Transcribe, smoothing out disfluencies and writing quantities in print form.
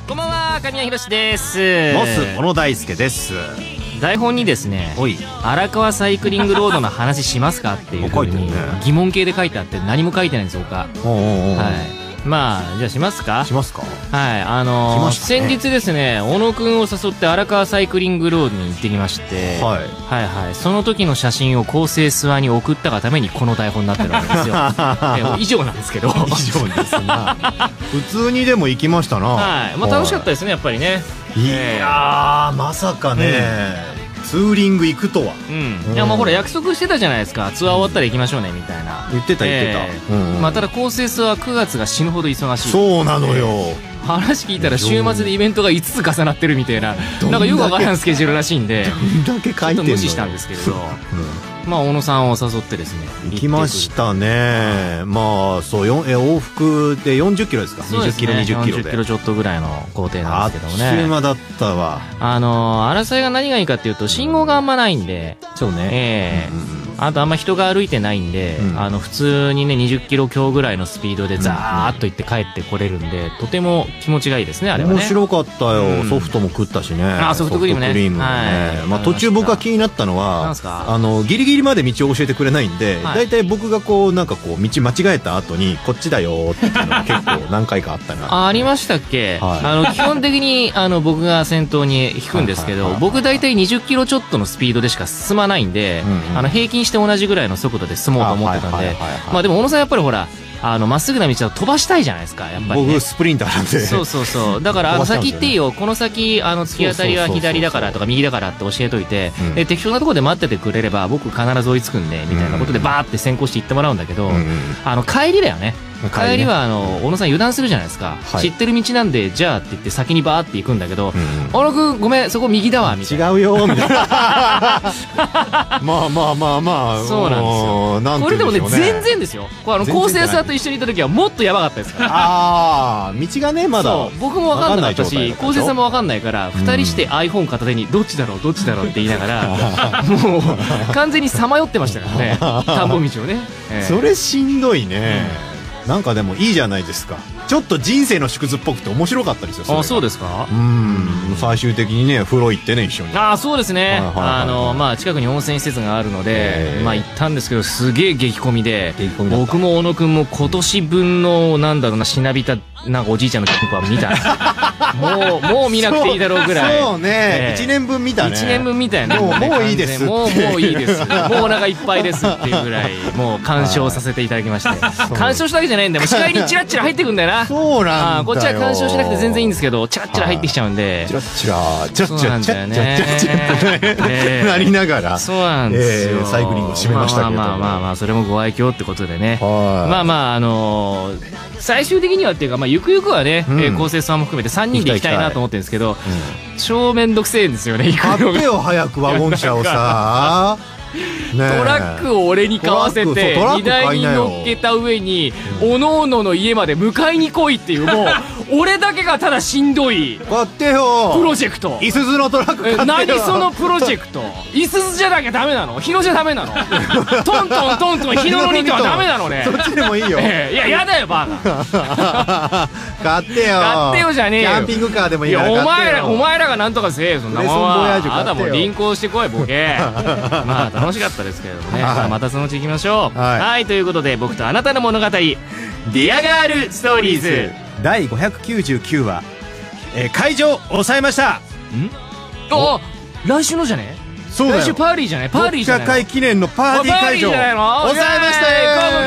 こんばんは、神谷博です。 モス小野大輔です。 台本にですね、荒川サイクリングロードの話しますかっていう風に疑問形で書いてあって何も書いてないんですよ。はい。まあじゃあしますか。 しますか。 はい。先日ですね、小野くんを誘って荒川サイクリングロードに行ってきまして、はいその時の写真を構成スワに送ったがためにこの台本になってるわけですよ。以上なんですけど。 以上ですな。普通にでも行きましたな。 はい。まあ楽しかったですね、やっぱりね。 いやー、まさかね、ツーリング行くとは。 いや、まあほら約束してたじゃないですか。ツアー終わったら行きましょうねみたいな。 言ってた。 まあただ構成数は9月が死ぬほど忙しい。 そうなのよ。 話聞いたら週末でイベントが5つ重なってるみたいな、なんかよくわからんスケジュールらしいんで、 どんだけ書いてんの。 ちょっと無視したんですけれど、まあ小野さんを誘ってですね、 行きましたね。まあそう往復で40キロですか。20キロ20キロで 40キロちょっとぐらいの工程なんですけどもね。 あっちゅう間だったわ。 争いが何がいいかっていうと、信号があんまないんで、 そうね。 あとあんま人が歩いてないんで、普通にね20キロ強ぐらいのスピードでザーッと行って帰ってこれるんで、とても気持ちがいいですね。あれはね、 面白かったよ。ソフトも食ったしね。 ソフトクリームね。 まあ途中僕が気になったのは、ギリギリまで道を教えてくれないんで、だいたい僕がこうなんかこう道間違えた後にこっちだよっていうのが結構何回かあったな。 ありましたっけ。基本的に僕が先頭に引くんですけど、僕だいたい20キロちょっとのスピードでしか進まないんで、平均して同じぐらいの速度で進もうと思ってたんで、まあでも小野さんやっぱりほらまっすぐな道だと飛ばしたいじゃないですか、やっぱり、ね、 僕スプリンターなんで。 そうだから先行っていいよ、この先突き当たりは左だからとか右だからって教えといて、で適当なところで待っててくれれば僕必ず追いつくんでみたいなことでバーって先行して行ってもらうんだけど、帰りだよね。帰りは小野さん油断するじゃないですか、知ってる道なんでじゃあって言って先にバーって行くんだけど、小野くんごめんそこ右だわみたいな、 違うよみたいな。まあそうなんですよ。これでもね全然ですよ。構成さんと一緒にいた時はもっとやばかったですから。 道がねまだ僕も分かんなかったし、構成さんも分かんないから2人して iPhone 片手にどっちだろうって言いながらもう完全にさまよってましたからね、田んぼ道をね。 それしんどいね。なんかでもいいじゃないですか。ちょっと人生の縮図っぽくて面白かったですよ。 そうですか。 最終的にね風呂行ってね一緒に。 そうですね。まあ近くに温泉施設があるので、まあ行ったんですけどすげえ激混みで、僕も小野くんも今年分のなんだろうなしなびたなんかおじいちゃんのキャンプは見た。もう見なくていいだろうぐらい。 そうね。1年分見たね。 1年分見たよね。 もういいです。 もういいです。もうお腹いっぱいですっていうぐらいもう鑑賞させていただきまして。鑑賞したわけじゃないんで、もう視界にチラッチラ入ってくんだよな。 そうなんだよ。 こっちは鑑賞しなくて全然いいんですけど、チラッチラ入ってきちゃうんで。 チラッチラなりながら。 そうなんですよ。 サイクリングを締めましたけど。 まあそれもご愛嬌ってことでね。まあ最終的にはっていうか、まあゆくゆくはね、構成さんも含めて3人で行きたいなと思ってるんですけど、超めんどくせえんですよね。 買ってよ早くワゴン車をさ。 トラックを俺に買わせて荷台に乗っけた上におのおのの家まで迎えに来いっていう、もう俺だけがただしんどい買ってよプロジェクト。 いすゞのトラック買ってよ。 何そのプロジェクト。いすゞじゃなきゃダメなの？日野じゃダメなの？トントン日野の2はダメなのね。 そっちでもいいよ。 いややだよバカ。買ってよじゃねえよ。 キャンピングカーでもいいから買ってよ。お前らがなんとかせえよそんなもんは。あともう輪行してこいボケ。まあ楽しかったですけれどもね。またそのうち行きましょう。はい、ということで僕とあなたの物語ディアガールストーリーズ第599話、会場抑えました。 来週のじゃね？ そうだよ。 来週パーリーじゃない？パーリーじゃない？ 600回記念のパーティー会場抑えましたよ。